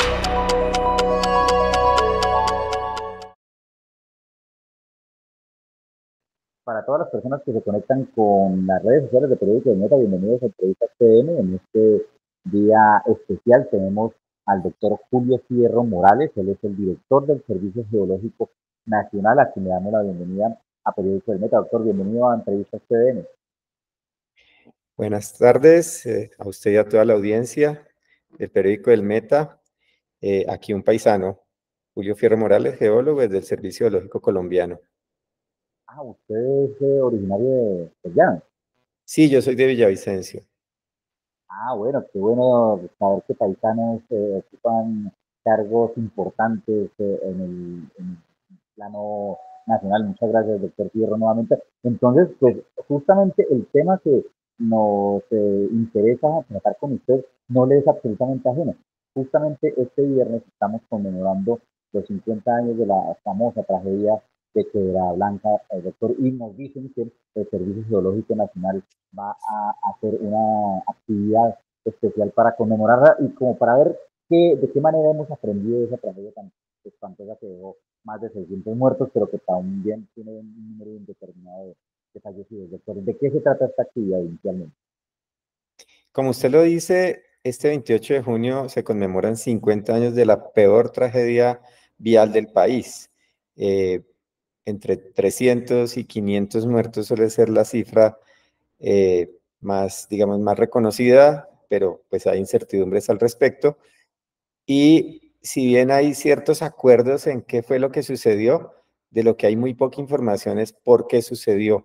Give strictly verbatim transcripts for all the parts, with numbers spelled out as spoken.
Para todas las personas que se conectan con las redes sociales de Periódico del Meta, bienvenidos a Entrevistas T N. En este día especial tenemos al doctor Julio Fierro Morales. Él es el director del Servicio Geológico Nacional, a quien le damos la bienvenida a Periódico del Meta. Doctor, bienvenido a Entrevistas T N. Buenas tardes eh, a usted y a toda la audiencia del Periódico del Meta. Eh, aquí un paisano, Julio Fierro Morales, geólogo del Servicio Geológico Colombiano. Ah, usted es eh, originario de, de Llanos. Sí, yo soy de Villavicencio. Ah, bueno, qué bueno saber que paisanos eh, ocupan cargos importantes eh, en, el, en el plano nacional. Muchas gracias, doctor Fierro, nuevamente. Entonces, pues justamente el tema que nos eh, interesa tratar con usted no le es absolutamente ajeno. Justamente este viernes estamos conmemorando los cincuenta años de la famosa tragedia de Quebrada Blanca, el doctor, y nos dicen que el Servicio Geológico Nacional va a hacer una actividad especial para conmemorarla y como para ver qué, de qué manera hemos aprendido de esa tragedia tan espantosa que dejó más de seiscientos muertos, pero que también tiene un número indeterminado de, de fallecidos. Doctor, ¿de qué se trata esta actividad inicialmente? Como usted lo dice, este veintiocho de junio se conmemoran cincuenta años de la peor tragedia vial del país. Eh, entre trescientos y quinientos muertos suele ser la cifra eh, más, digamos, más reconocida, pero pues hay incertidumbres al respecto. Y si bien hay ciertos acuerdos en qué fue lo que sucedió, de lo que hay muy poca información es por qué sucedió.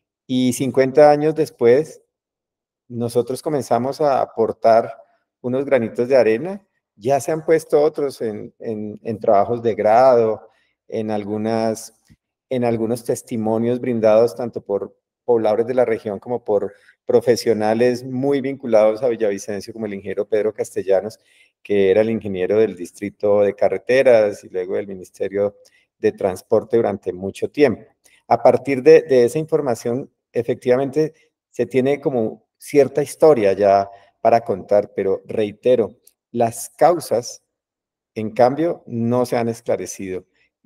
Y cincuenta años después, nosotros comenzamos a aportar unos granitos de arena. Ya se han puesto otros en, en, en trabajos de grado, en, algunas, en algunos testimonios brindados tanto por pobladores de la región como por profesionales muy vinculados a Villavicencio, como el ingeniero Pedro Castellanos, que era el ingeniero del Distrito de Carreteras y luego del Ministerio de Transporte durante mucho tiempo. A partir de, de esa información, efectivamente, se tiene como cierta historia ya para contar, pero reitero, las causas, en cambio, no se han esclarecido.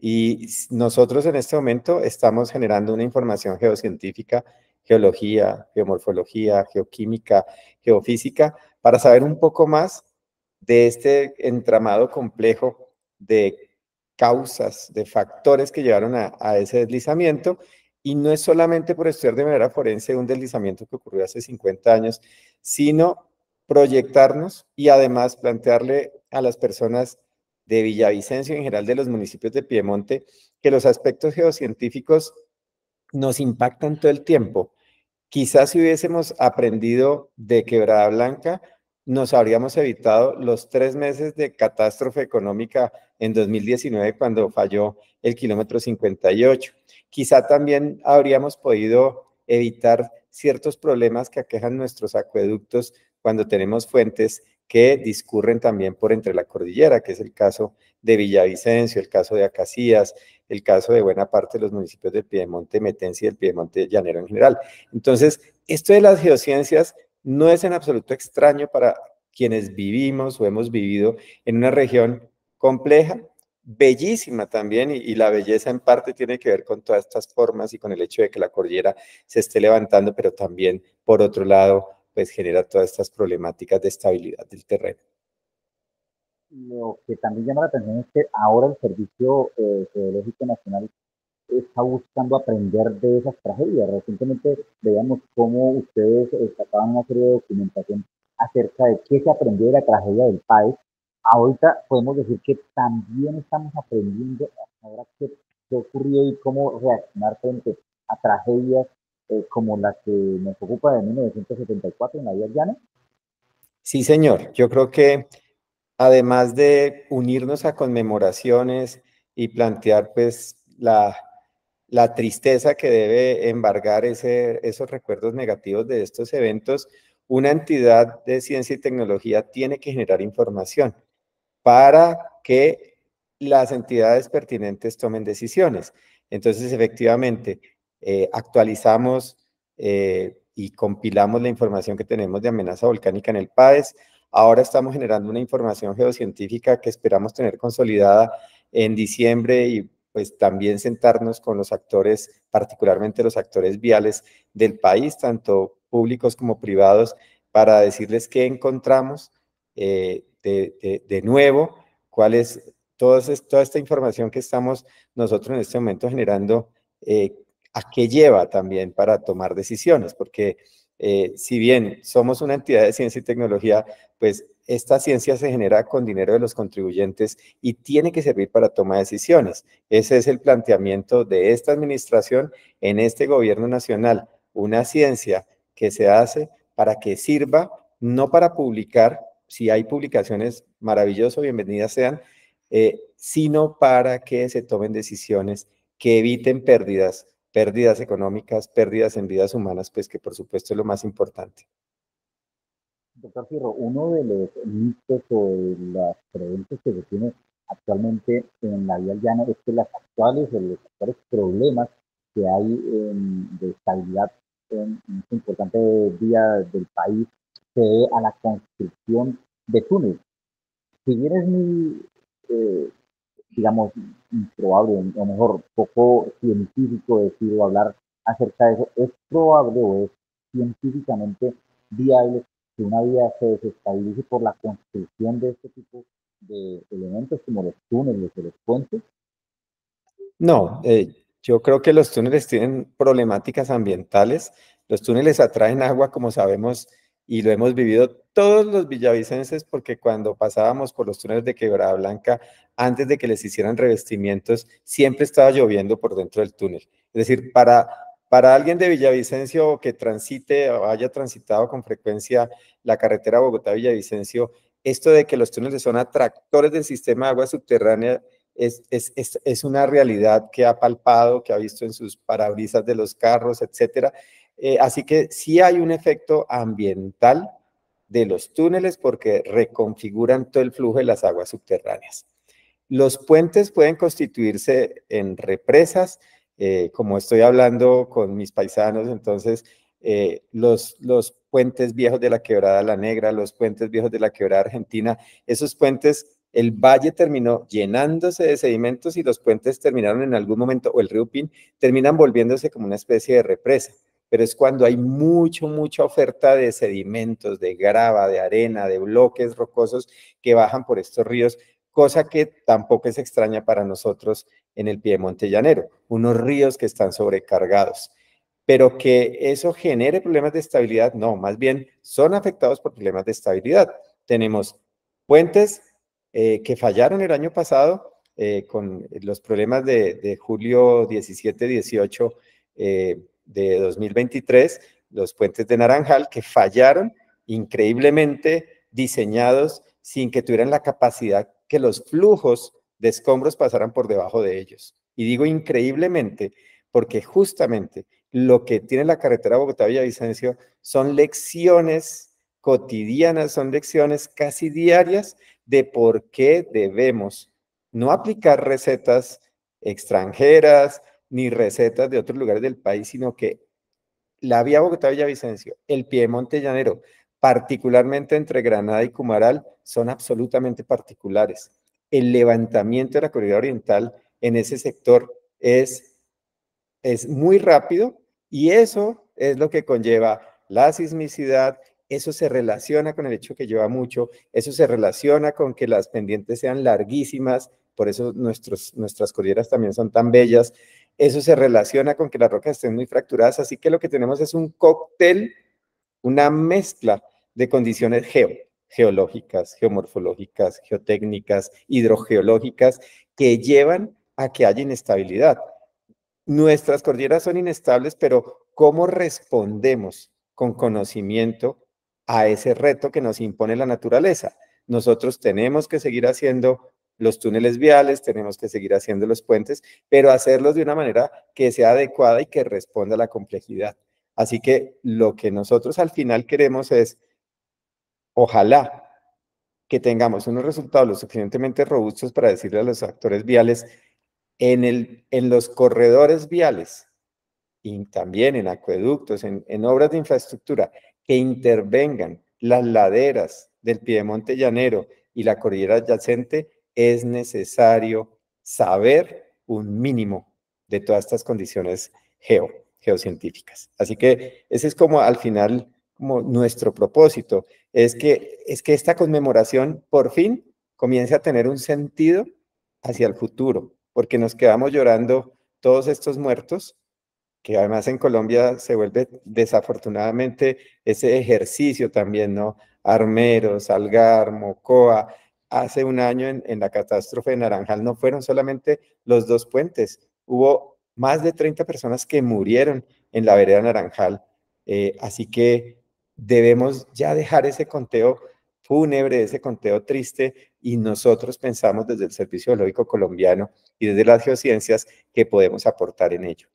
Y nosotros en este momento estamos generando una información geocientífica, geología, geomorfología, geoquímica, geofísica, para saber un poco más de este entramado complejo de causas, de factores que llevaron a, a ese deslizamiento. Y no es solamente por estudiar de manera forense un deslizamiento que ocurrió hace cincuenta años, sino proyectarnos y además plantearle a las personas de Villavicencio, en general de los municipios de Piemonte, que los aspectos geocientíficos nos impactan todo el tiempo. Quizás si hubiésemos aprendido de Quebrada Blanca, nos habríamos evitado los tres meses de catástrofe económica en dos mil diecinueve cuando falló el kilómetro cincuenta y ocho. Quizá también habríamos podido evitar ciertos problemas que aquejan nuestros acueductos cuando tenemos fuentes que discurren también por entre la cordillera, que es el caso de Villavicencio, el caso de Acacías, el caso de buena parte de los municipios del Piedemonte Metense y del Piedemonte Llanero en general. Entonces, esto de las geociencias no es en absoluto extraño para quienes vivimos o hemos vivido en una región compleja, bellísima también, y, y la belleza en parte tiene que ver con todas estas formas y con el hecho de que la cordillera se esté levantando, pero también, por otro lado, pues genera todas estas problemáticas de estabilidad del terreno. Lo que también llama la atención es que ahora el Servicio eh, Geológico Nacional está buscando aprender de esas tragedias. Recientemente veíamos cómo ustedes eh, sacaban una serie de documentación acerca de qué se aprendió de la tragedia del país. Ahorita podemos decir que también estamos aprendiendo ahora qué, qué ocurrió y cómo reaccionar frente a tragedias eh, como la que nos ocupa de mil novecientos setenta y cuatro en la Vía Llana. Sí, señor. Yo creo que además de unirnos a conmemoraciones y plantear pues la, la tristeza que debe embargar ese, esos recuerdos negativos de estos eventos, una entidad de ciencia y tecnología tiene que generar información para que las entidades pertinentes tomen decisiones. Entonces, efectivamente, eh, actualizamos eh, y compilamos la información que tenemos de amenaza volcánica en el PAES. Ahora estamos generando una información geocientífica que esperamos tener consolidada en diciembre y pues también sentarnos con los actores, particularmente los actores viales del país, tanto públicos como privados, para decirles qué encontramos eh, de, de, de nuevo, cuál es toda, toda esta información que estamos nosotros en este momento generando, eh, a qué lleva también para tomar decisiones, porque eh, si bien somos una entidad de ciencia y tecnología, pues esta ciencia se genera con dinero de los contribuyentes y tiene que servir para toma de decisiones. Ese es el planteamiento de esta administración en este gobierno nacional, una ciencia que se hace para que sirva, no para publicar, si hay publicaciones, maravilloso, bienvenidas sean, eh, sino para que se tomen decisiones que eviten pérdidas, pérdidas económicas, pérdidas en vidas humanas, pues que por supuesto es lo más importante. Doctor Fierro, uno de los mitos o de las creencias que se tiene actualmente en la vía llana es que las actuales o los actuales problemas que hay en, de estabilidad en, en esta importante vía del país se debe a la construcción de túneles. Si bien es muy, eh, digamos, improbable, o mejor, poco científico decir o hablar acerca de eso, es probable o es científicamente viable que una vía se desestabilice por la construcción de este tipo de elementos como los túneles o los puentes. No, eh, yo creo que los túneles tienen problemáticas ambientales. Los túneles atraen agua, como sabemos, y lo hemos vivido todos los villavicenses, porque cuando pasábamos por los túneles de Quebrada Blanca, antes de que les hicieran revestimientos, siempre estaba lloviendo por dentro del túnel. Es decir, para, para alguien de Villavicencio que transite o haya transitado con frecuencia la carretera Bogotá-Villavicencio, esto de que los túneles son atractores del sistema de agua subterránea es, es, es, es una realidad que ha palpado, que ha visto en sus parabrisas de los carros, etcétera. Eh, así que sí hay un efecto ambiental de los túneles porque reconfiguran todo el flujo de las aguas subterráneas. Los puentes pueden constituirse en represas, eh, como estoy hablando con mis paisanos, entonces eh, los, los puentes viejos de la Quebrada La Negra, los puentes viejos de la Quebrada Argentina, esos puentes, el valle terminó llenándose de sedimentos y los puentes terminaron en algún momento, o el río Pin, terminan volviéndose como una especie de represa. Pero es cuando hay mucho, mucha oferta de sedimentos, de grava, de arena, de bloques rocosos que bajan por estos ríos, cosa que tampoco es extraña para nosotros en el Piedemonte Llanero, unos ríos que están sobrecargados. Pero que eso genere problemas de estabilidad, no, más bien son afectados por problemas de estabilidad. Tenemos puentes eh, que fallaron el año pasado eh, con los problemas de, de julio diecisiete dieciocho eh, de dos mil veintitrés, los puentes de Naranjal que fallaron increíblemente diseñados sin que tuvieran la capacidad que los flujos de escombros pasaran por debajo de ellos. Y digo increíblemente porque justamente lo que tiene la carretera Bogotá-Villavicencio son lecciones cotidianas, son lecciones casi diarias de por qué debemos no aplicar recetas extranjeras ni recetas de otros lugares del país, sino que la vía Bogotá-Villavicencio, el Piedemonte Llanero, particularmente entre Granada y Cumaral, son absolutamente particulares. El levantamiento de la corrida oriental en ese sector es, es muy rápido y eso es lo que conlleva la sismicidad, eso se relaciona con el hecho que lleva mucho, eso se relaciona con que las pendientes sean larguísimas, por eso nuestros, nuestras cordilleras también son tan bellas, eso se relaciona con que las rocas estén muy fracturadas, así que lo que tenemos es un cóctel, una mezcla de condiciones geo, geológicas, geomorfológicas, geotécnicas, hidrogeológicas, que llevan a que haya inestabilidad. Nuestras cordilleras son inestables, pero ¿cómo respondemos con conocimiento a ese reto que nos impone la naturaleza? Nosotros tenemos que seguir haciendo los túneles viales, tenemos que seguir haciendo los puentes, pero hacerlos de una manera que sea adecuada y que responda a la complejidad. Así que lo que nosotros al final queremos es, ojalá, que tengamos unos resultados lo suficientemente robustos para decirle a los actores viales en, el, en los corredores viales y también en acueductos, en, en obras de infraestructura que intervengan las laderas del Piedemonte llanero y la cordillera adyacente, es necesario saber un mínimo de todas estas condiciones geo, geocientíficas. Así que ese es como al final como nuestro propósito, es que, es que esta conmemoración por fin comience a tener un sentido hacia el futuro, porque nos quedamos llorando todos estos muertos, que además en Colombia se vuelve desafortunadamente ese ejercicio también, ¿no? Armeros, Algar, Mocoa. Hace un año en, en la catástrofe de Naranjal no fueron solamente los dos puentes, hubo más de treinta personas que murieron en la vereda Naranjal. Eh, así que debemos ya dejar ese conteo fúnebre, ese conteo triste, y nosotros pensamos desde el Servicio Geológico Colombiano y desde las geociencias que podemos aportar en ello.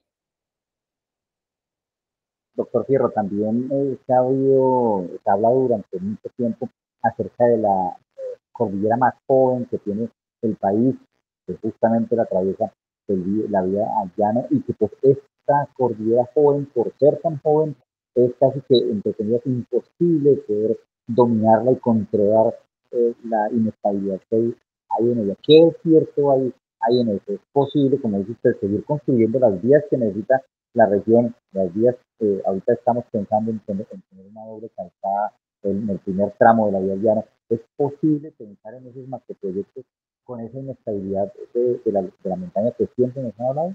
Doctor Fierro, también eh, se, ha oído, se ha hablado durante mucho tiempo acerca de la eh, cordillera más joven que tiene el país, que justamente la atraviesa el, la vía llana, y que pues esta cordillera joven, por ser tan joven, es casi que, entre comillas, imposible poder dominarla y controlar eh, la inestabilidad que hay, hay en ella. ¿Qué es cierto hay, hay en eso? ¿Es posible, como dice usted, seguir construyendo las vías que necesita la región, las vías? Eh, ahorita estamos pensando en tener, en tener una doble calzada en el primer tramo de la vía llana. ¿Es posible pensar en esos macroproyectos con esa inestabilidad de, de, la, de la montaña que siempre nos han hablado?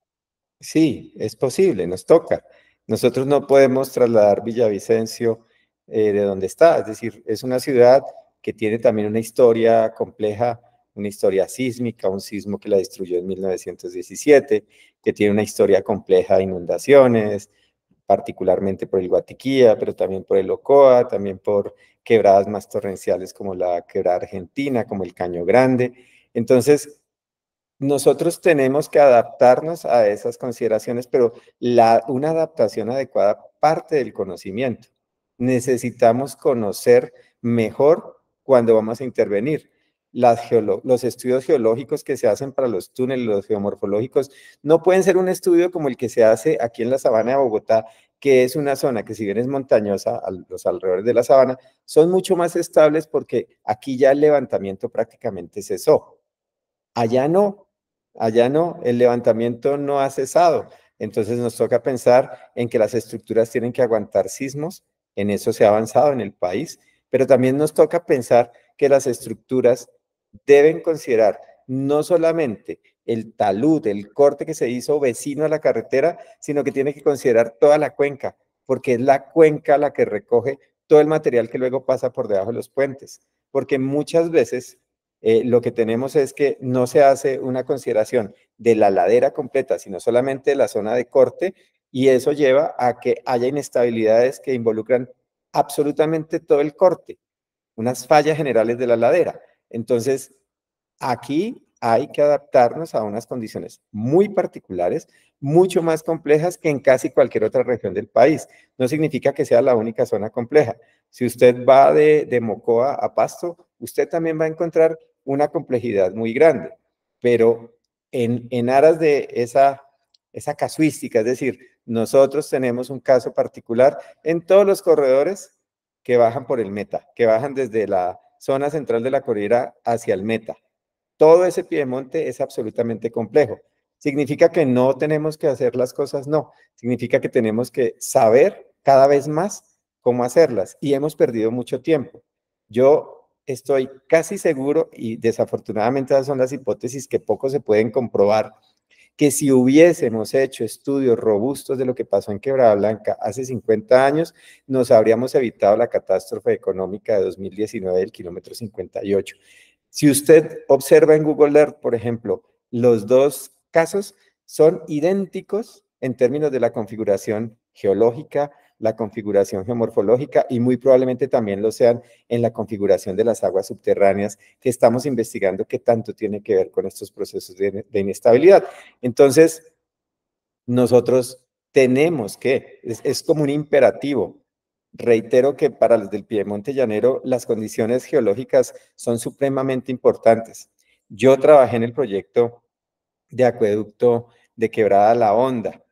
Sí, es posible, nos toca. Nosotros no podemos trasladar Villavicencio eh, de donde está, es decir, es una ciudad que tiene también una historia compleja, una historia sísmica, un sismo que la destruyó en mil novecientos diecisiete, que tiene una historia compleja de inundaciones, particularmente por el Guatiquía, pero también por el Ocoa, también por quebradas más torrenciales como la quebrada argentina, como el Caño Grande. Entonces, nosotros tenemos que adaptarnos a esas consideraciones, pero la, una adaptación adecuada parte del conocimiento. Necesitamos conocer mejor cuando vamos a intervenir. Las geolo los estudios geológicos que se hacen para los túneles, los geomorfológicos, no pueden ser un estudio como el que se hace aquí en la sabana de Bogotá, que es una zona que si bien es montañosa, a los alrededores de la sabana, son mucho más estables porque aquí ya el levantamiento prácticamente cesó. Allá no, allá no, el levantamiento no ha cesado. Entonces nos toca pensar en que las estructuras tienen que aguantar sismos, en eso se ha avanzado en el país, pero también nos toca pensar que las estructuras deben considerar no solamente el talud, el corte que se hizo vecino a la carretera, sino que tiene que considerar toda la cuenca, porque es la cuenca la que recoge todo el material que luego pasa por debajo de los puentes, porque muchas veces eh, lo que tenemos es que no se hace una consideración de la ladera completa, sino solamente de la zona de corte, y eso lleva a que haya inestabilidades que involucran absolutamente todo el corte, unas fallas generales de la ladera. Entonces, aquí hay que adaptarnos a unas condiciones muy particulares, mucho más complejas que en casi cualquier otra región del país. No significa que sea la única zona compleja. Si usted va de, de Mocoa a Pasto, usted también va a encontrar una complejidad muy grande, pero en, en aras de esa, esa casuística, es decir, nosotros tenemos un caso particular en todos los corredores que bajan por el Meta, que bajan desde la zona central de la cordillera hacia el Meta. Todo ese piedemonte es absolutamente complejo. ¿Significa que no tenemos que hacer las cosas? No. Significa que tenemos que saber cada vez más cómo hacerlas y hemos perdido mucho tiempo. Yo estoy casi seguro, y desafortunadamente esas son las hipótesis que poco se pueden comprobar, que si hubiésemos hecho estudios robustos de lo que pasó en Quebrada Blanca hace cincuenta años, nos habríamos evitado la catástrofe económica de dos mil diecinueve del kilómetro cincuenta y ocho. Si usted observa en Google Earth, por ejemplo, los dos casos son idénticos en términos de la configuración geológica, la configuración geomorfológica y muy probablemente también lo sean en la configuración de las aguas subterráneas que estamos investigando que tanto tiene que ver con estos procesos de, de inestabilidad. Entonces, nosotros tenemos que, es, es como un imperativo. Reitero que para los del Piedemonte Llanero las condiciones geológicas son supremamente importantes. Yo trabajé en el proyecto de acueducto de Quebrada La Honda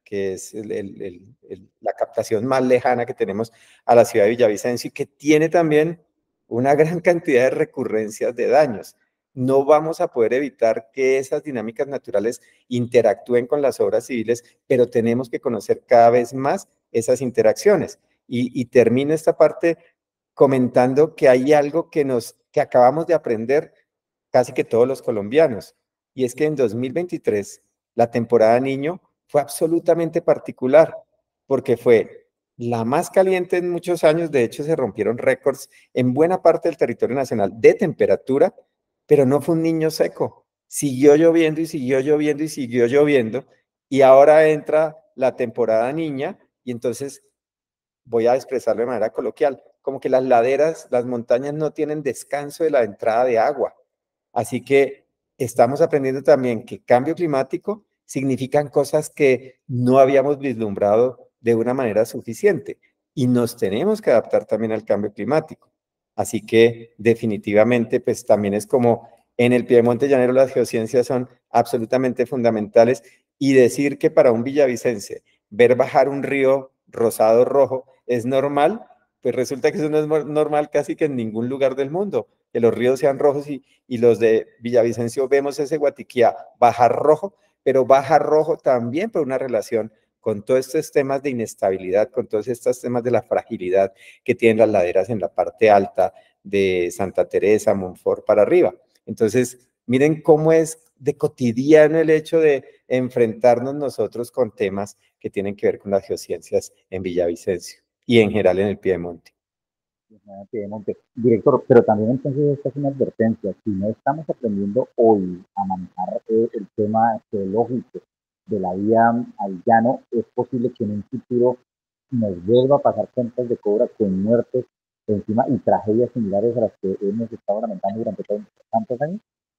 que es el, el, el, el, la captación más lejana que tenemos a la ciudad de Villavicencio y que tiene también una gran cantidad de recurrencias de daños. No vamos a poder evitar que esas dinámicas naturales interactúen con las obras civiles, pero tenemos que conocer cada vez más esas interacciones. Y, y termino esta parte comentando que hay algo que, nos, que acabamos de aprender casi que todos los colombianos, y es que en dos mil veintitrés la temporada niño fue absolutamente particular, porque fue la más caliente en muchos años. De hecho se rompieron récords en buena parte del territorio nacional de temperatura, pero no fue un niño seco, siguió lloviendo y siguió lloviendo y siguió lloviendo, y ahora entra la temporada niña, y entonces voy a expresarlo de manera coloquial, como que las laderas, las montañas no tienen descanso de la entrada de agua. Así que estamos aprendiendo también que cambio climático significan cosas que no habíamos vislumbrado de una manera suficiente y nos tenemos que adaptar también al cambio climático. Así que definitivamente pues también es como en el Piedemonte Llanero las geociencias son absolutamente fundamentales, y decir que para un villavicense ver bajar un río rosado rojo es normal, pues resulta que eso no es normal casi que en ningún lugar del mundo, que los ríos sean rojos y, y los de Villavicencio vemos ese Guatiquía bajar rojo, pero baja rojo también por una relación con todos estos temas de inestabilidad, con todos estos temas de la fragilidad que tienen las laderas en la parte alta de Santa Teresa, Monfort para arriba. Entonces, miren cómo es de cotidiano el hecho de enfrentarnos nosotros con temas que tienen que ver con las geociencias en Villavicencio y en general en el Piedemonte. Piedemonte. Director, pero también entonces esta es una advertencia. Si no estamos aprendiendo hoy a manejar eh, el tema geológico de la vía al llano, es posible que en un futuro nos vuelva a pasar cuentas de cobra con muertes encima y tragedias similares a las que hemos estado lamentando durante tantos años.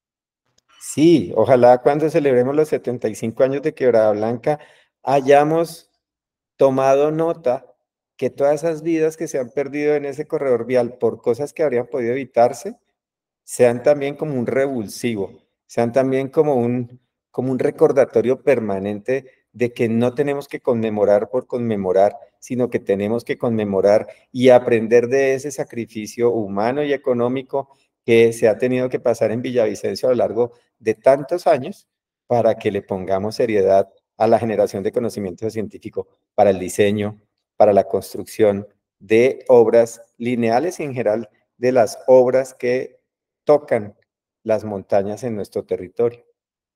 Sí, ojalá cuando celebremos los setenta y cinco años de Quebrada Blanca hayamos tomado nota que todas esas vidas que se han perdido en ese corredor vial por cosas que habrían podido evitarse, sean también como un revulsivo, sean también como un, como un recordatorio permanente de que no tenemos que conmemorar por conmemorar, sino que tenemos que conmemorar y aprender de ese sacrificio humano y económico que se ha tenido que pasar en Villavicencio a lo largo de tantos años para que le pongamos seriedad a la generación de conocimiento científico para el diseño, para la construcción de obras lineales y en general de las obras que tocan las montañas en nuestro territorio.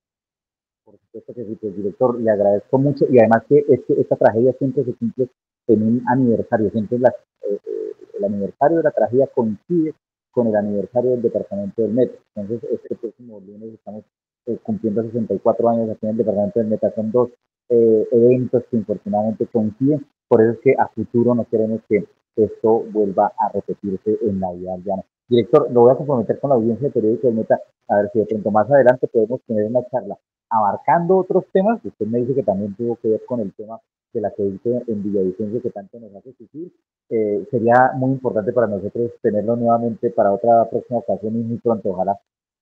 Por supuesto que sí, pues, director, le agradezco mucho y además que, es que esta tragedia siempre se cumple en un aniversario, siempre la, eh, el aniversario de la tragedia coincide con el aniversario del departamento del Meta. Entonces, este próximo lunes estamos eh, cumpliendo sesenta y cuatro años aquí en el departamento del Meta. Son dos eh, eventos que infortunadamente coinciden, por eso es que a futuro no queremos que esto vuelva a repetirse en la vida llana. Director, lo voy a comprometer con la audiencia de Periódico del Meta, a ver si de pronto más adelante podemos tener una charla abarcando otros temas. Usted me dice que también tuvo que ver con el tema de la acueducto en Villavicencio que tanto nos hace sufrir. Eh, sería muy importante para nosotros tenerlo nuevamente para otra próxima ocasión y muy pronto, ojalá.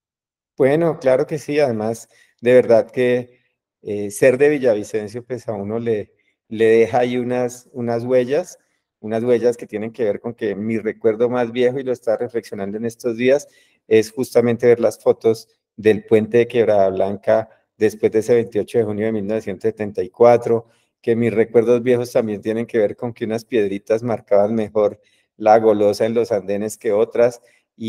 Bueno, claro que sí, además, de verdad que eh, ser de Villavicencio, pues a uno le, le deja ahí unas, unas huellas, unas huellas que tienen que ver con que mi recuerdo más viejo, y lo estaba reflexionando en estos días, es justamente ver las fotos del puente de Quebrada Blanca después de ese veintiocho de junio de mil novecientos setenta y cuatro, que mis recuerdos viejos también tienen que ver con que unas piedritas marcaban mejor la golosa en los andenes que otras,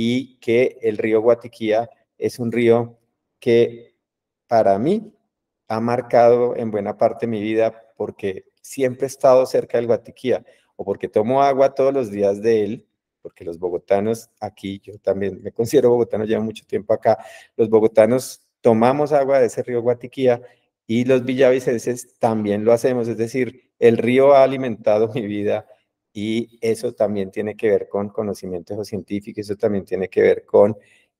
y que el río Guatiquía es un río que para mí ha marcado en buena parte mi vida porque siempre he estado cerca del Guatiquía o porque tomo agua todos los días de él, porque los bogotanos aquí, yo también me considero bogotano, llevo mucho tiempo acá, los bogotanos tomamos agua de ese río Guatiquía y los villavicenses también lo hacemos, es decir, el río ha alimentado mi vida y eso también tiene que ver con conocimiento científico, eso también tiene que ver con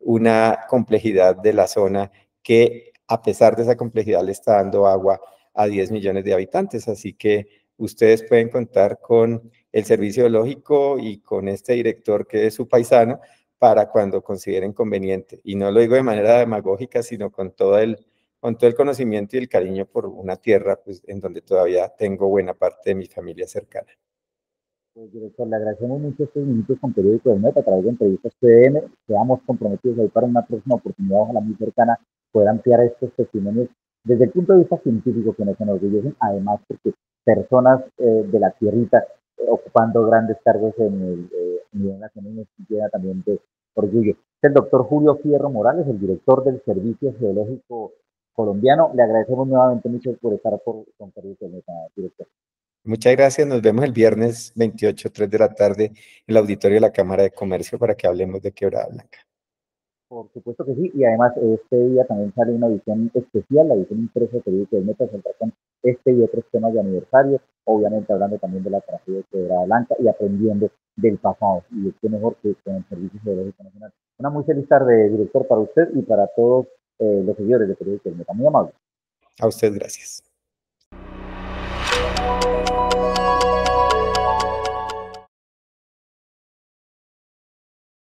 una complejidad de la zona que a pesar de esa complejidad le está dando agua a diez millones de habitantes. Así que ustedes pueden contar con el servicio geológico y con este director que es su paisano para cuando consideren conveniente. Y no lo digo de manera demagógica, sino con todo el, con todo el conocimiento y el cariño por una tierra pues, en donde todavía tengo buena parte de mi familia cercana. Pues, director, le agradecemos mucho estos minutos con Periódico del Meta a través de entrevistas P D M. Quedamos comprometidos ahí para una próxima oportunidad, ojalá muy cercana, poder ampliar estos testimonios desde el punto de vista científico que nos enorgullecen, además porque personas eh, de la tierrita eh, ocupando grandes cargos en el eh, nivel nacional nos llena también de orgullo. Es el doctor Julio Fierro Morales, el director del Servicio Geológico Colombiano. Le agradecemos nuevamente mucho por estar por, con Periódico del Meta, director. Muchas gracias. Nos vemos el viernes veintiocho, tres de la tarde, en el auditorio de la Cámara de Comercio para que hablemos de Quebrada Blanca. Por supuesto que sí, y además este día también sale una edición especial, la edición impresa de Periódico del Meta, centrada con este y otros temas de aniversario, obviamente hablando también de la tragedia de Quebrada Blanca y aprendiendo del pasado, y qué mejor que con el Servicio Geológico Nacional. Una muy feliz tarde, director, para usted y para todos eh, los seguidores de Periódico del Meta. Muy amable. A usted, gracias.